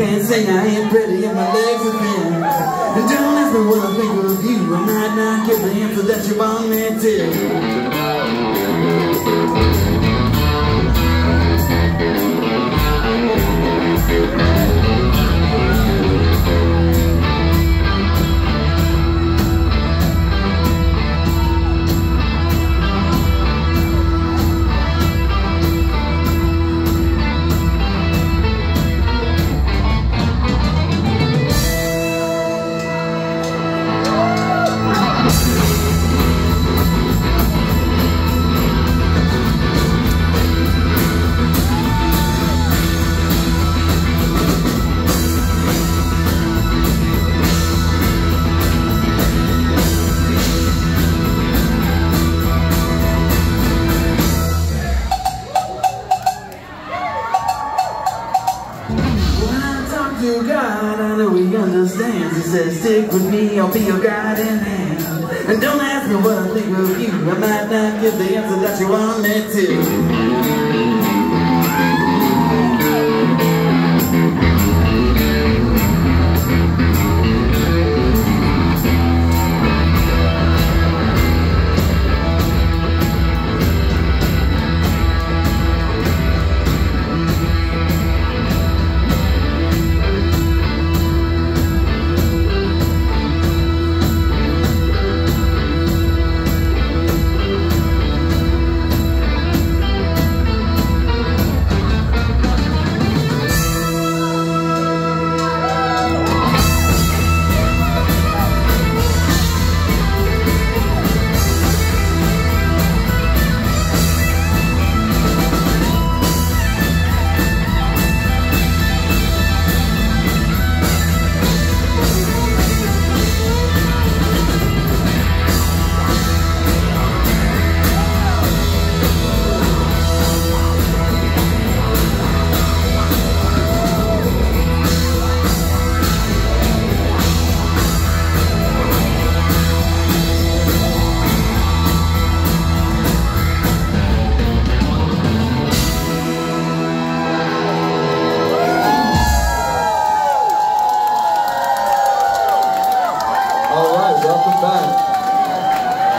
can't sing, I ain't pretty, and my legs are thin. And don't ask me what I think of you, I might not give the answer that you want me to. To God, I know He understands. He says, stick with me, I'll be your guiding hand. And don't ask me what I think of you, I might not give the answer that you want me to. All right, welcome back.